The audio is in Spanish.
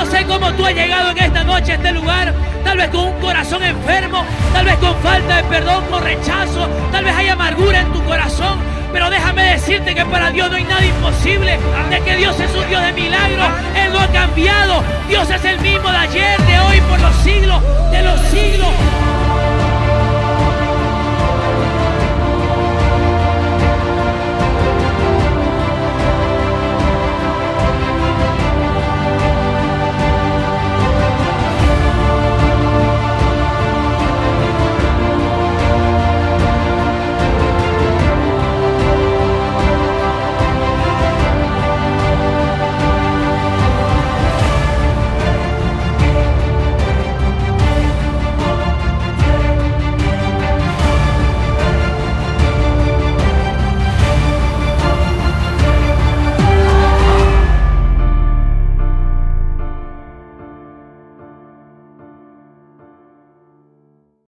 sé cómo tú has llegado en esta noche a este lugar, tal vez con un corazón enfermo, tal vez con falta de perdón, con rechazo, tal vez hay amargura en tu corazón. Pero déjame decirte que para Dios no hay nada imposible, de que Dios es un Dios de milagros. Él no ha cambiado. Dios es el mismo de ayer, de hoy, por los siglos de los siglos.